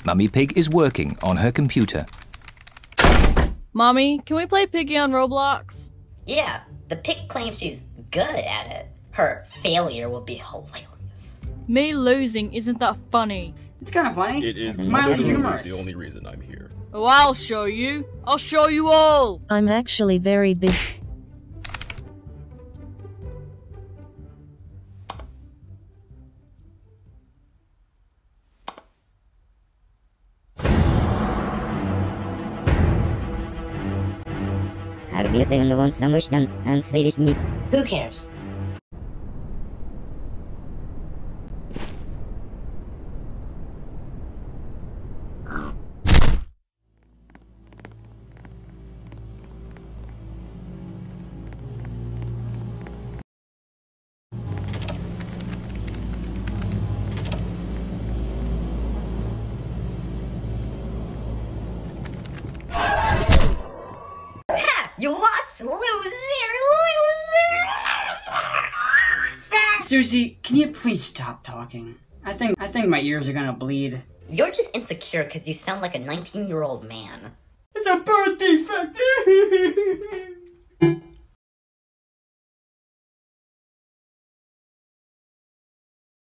Mummy Pig is working on her computer. Mommy, can we play Piggy on Roblox? Yeah, the pig claims she's good at it. Her failure will be hilarious. Me losing isn't that funny. It's kind of funny. It is mildly literally humorous. the only reason I'm here. Oh, I'll show you. I'll show you all. I'm actually very busy. Who cares? You lost, loser! Susie, can you please stop talking? I think my ears are gonna bleed. You're just insecure because you sound like a 19-year-old man. It's a birth defect!